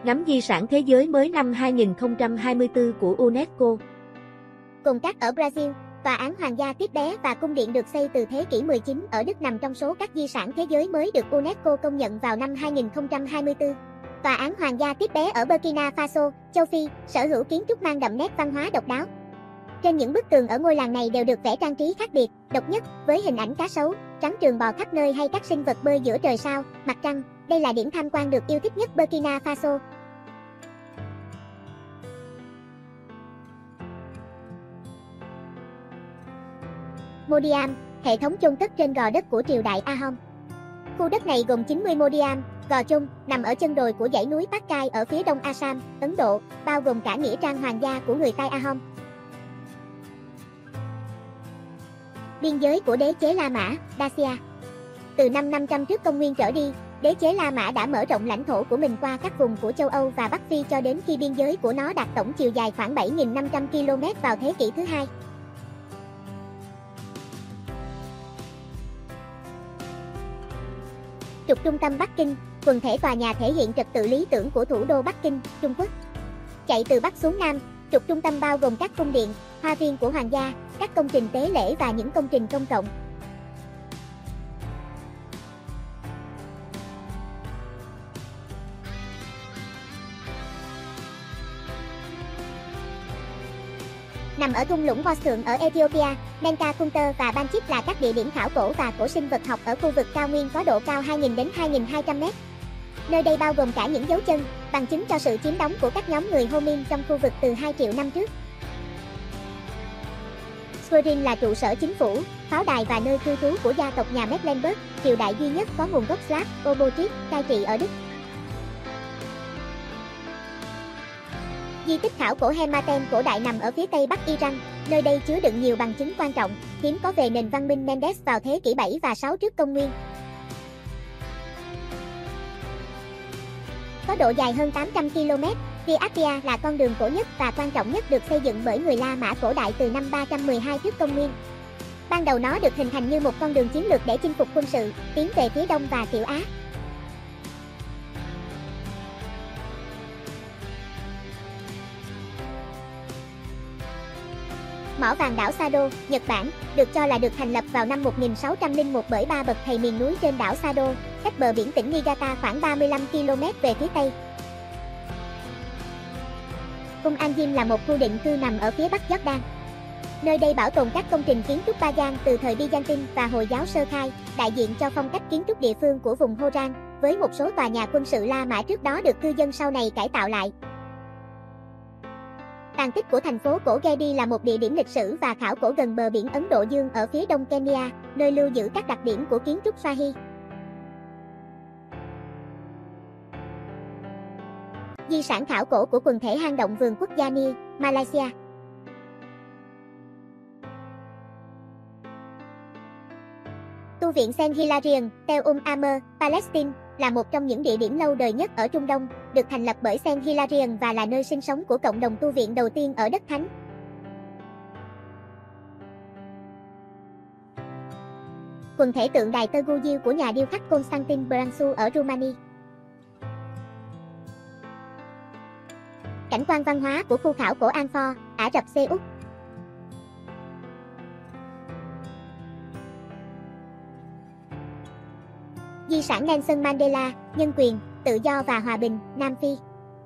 Ngắm di sản thế giới mới năm 2024 của UNESCO. Cồn cát ở Brazil, tòa án hoàng gia Tiếp Bé và cung điện được xây từ thế kỷ 19 ở Đức nằm trong số các di sản thế giới mới được UNESCO công nhận vào năm 2024. Tòa án hoàng gia Tiếp Bé ở Burkina Faso, châu Phi, sở hữu kiến trúc mang đậm nét văn hóa độc đáo. Trên những bức tường ở ngôi làng này đều được vẽ trang trí khác biệt, độc nhất, với hình ảnh cá sấu, trắng trườn bò khắp nơi hay các sinh vật bơi giữa trời sao, mặt trăng. Đây là điểm tham quan được yêu thích nhất Burkina Faso. Modiam, hệ thống chôn cất trên gò đất của triều đại Ahom. Khu đất này gồm 90 Modiam, gò chôn, nằm ở chân đồi của dãy núi Patkai ở phía đông Assam, Ấn Độ, bao gồm cả nghĩa trang hoàng gia của người Tai Ahom. Biên giới của đế chế La Mã, Dacia. Từ năm 500 trước công nguyên trở đi, đế chế La Mã đã mở rộng lãnh thổ của mình qua các vùng của châu Âu và Bắc Phi cho đến khi biên giới của nó đạt tổng chiều dài khoảng 7.500 km vào thế kỷ thứ hai. Trục trung tâm Bắc Kinh, quần thể tòa nhà thể hiện trật tự lý tưởng của thủ đô Bắc Kinh, Trung Quốc. Chạy từ Bắc xuống Nam, trục trung tâm bao gồm các cung điện, hoa viên của hoàng gia, các công trình tế lễ và những công trình công cộng. Nằm ở thung lũng Bossượng ở Ethiopia, Menka Kunter và Banchip là các địa điểm khảo cổ và cổ sinh vật học ở khu vực cao nguyên có độ cao 2.000 đến 2.200 m. Nơi đây bao gồm cả những dấu chân, bằng chứng cho sự chiếm đóng của các nhóm người Homin trong khu vực từ 2 triệu năm trước. Schwerin là trụ sở chính phủ, pháo đài và nơi cư trú của gia tộc nhà Mecklenburg, triều đại duy nhất có nguồn gốc Slav, Obotric, cai trị ở Đức. Di tích khảo cổ Hematen cổ đại nằm ở phía tây bắc Iran, nơi đây chứa đựng nhiều bằng chứng quan trọng, hiếm có về nền văn minh Mendes vào thế kỷ 7 và 6 trước công nguyên. Có độ dài hơn 800 km, Via Appia là con đường cổ nhất và quan trọng nhất được xây dựng bởi người La Mã cổ đại từ năm 312 trước công nguyên. Ban đầu nó được hình thành như một con đường chiến lược để chinh phục quân sự, tiến về phía đông và Tiểu Á. Mỏ vàng đảo Sado, Nhật Bản, được cho là được thành lập vào năm 1601 bởi 3 bậc thầy miền núi trên đảo Sado, cách bờ biển tỉnh Niigata khoảng 35 km về phía tây. Cung Anjim là một khu định cư nằm ở phía bắc Jordan. Nơi đây bảo tồn các công trình kiến trúc Ba Gian từ thời Byzantine và Hồi giáo sơ khai, đại diện cho phong cách kiến trúc địa phương của vùng Horan, với một số tòa nhà quân sự La Mã trước đó được cư dân sau này cải tạo lại. Tàn tích của thành phố cổ Gedi là một địa điểm lịch sử và khảo cổ gần bờ biển Ấn Độ Dương ở phía đông Kenya, nơi lưu giữ các đặc điểm của kiến trúc Swahi. Di sản khảo cổ của quần thể hang động vườn quốc gia Nile, Malaysia. Tu viện Saint Hilarion, Tel Amer, Palestine, là một trong những địa điểm lâu đời nhất ở Trung Đông, được thành lập bởi Saint Hilarion và là nơi sinh sống của cộng đồng tu viện đầu tiên ở đất thánh. Quần thể tượng đài Tăgău của nhà điêu khắc Constantin Brancu ở Rumani. Cảnh quan văn hóa của khu khảo cổ Anfor, Ả Rập Xê Út. Di sản Nelson Mandela, nhân quyền, tự do và hòa bình, Nam Phi.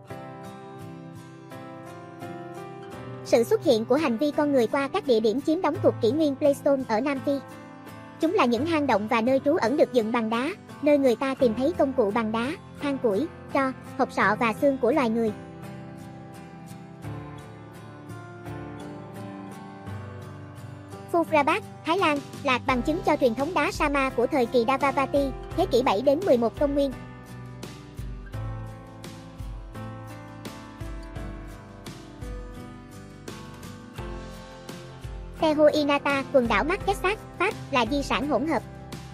Sự xuất hiện của hành vi con người qua các địa điểm chiếm đóng thuộc kỷ nguyên Pleistocene ở Nam Phi. Chúng là những hang động và nơi trú ẩn được dựng bằng đá, nơi người ta tìm thấy công cụ bằng đá, than củi, tro, hộp sọ và xương của loài người. Phufrabat, Thái Lan, là bằng chứng cho truyền thống đá Sama của thời kỳ Dvapati, thế kỷ 7 đến 11 công nguyên. Tehoinata, quần đảo Marquesas, Pháp, là di sản hỗn hợp.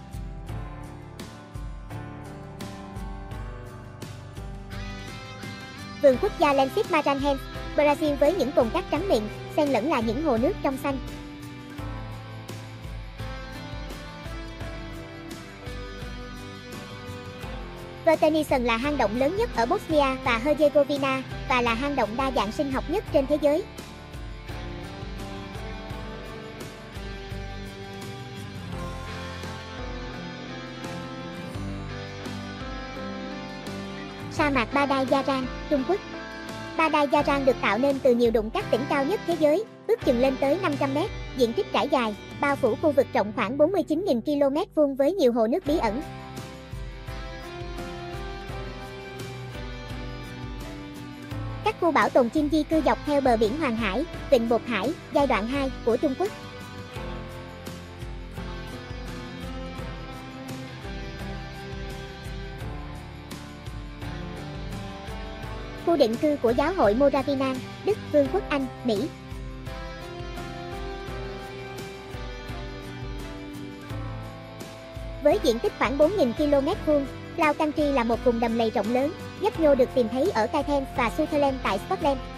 Vườn quốc gia Lençói Maranhão, Brazil với những cồn cát trắng mịn, xen lẫn là những hồ nước trong xanh. Vertenison là hang động lớn nhất ở Bosnia và Herzegovina và là hang động đa dạng sinh học nhất trên thế giới. Sa mạc Badai Yaran, Trung Quốc. Badai Yaran được tạo nên từ nhiều đụng cát đỉnh cao nhất thế giới, ước chừng lên tới 500 mét, diện tích trải dài, bao phủ khu vực rộng khoảng 49.000 km² với nhiều hồ nước bí ẩn. Các khu bảo tồn chim di cư dọc theo bờ biển Hoàng Hải, Vịnh Bột Hải, giai đoạn 2 của Trung Quốc. Khu định cư của giáo hội Moravian, Đức, Vương quốc Anh, Mỹ. Với diện tích khoảng 4.000 km², Low Country là một vùng đầm lầy rộng lớn, nhấp nhô được tìm thấy ở Caithness và Sutherland tại Scotland.